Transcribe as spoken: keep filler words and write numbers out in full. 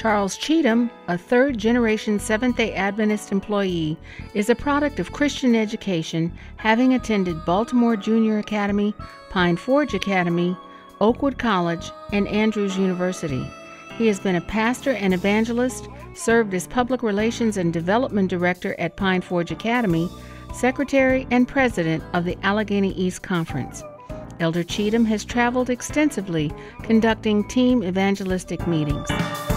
Charles Cheatham, a third-generation Seventh-day Adventist employee, is a product of Christian education, having attended Baltimore Junior Academy, Pine Forge Academy, Oakwood College, and Andrews University. He has been a pastor and evangelist, served as Public Relations and Development Director at Pine Forge Academy, Secretary and President of the Allegheny East Conference. Elder Cheatham has traveled extensively conducting team evangelistic meetings.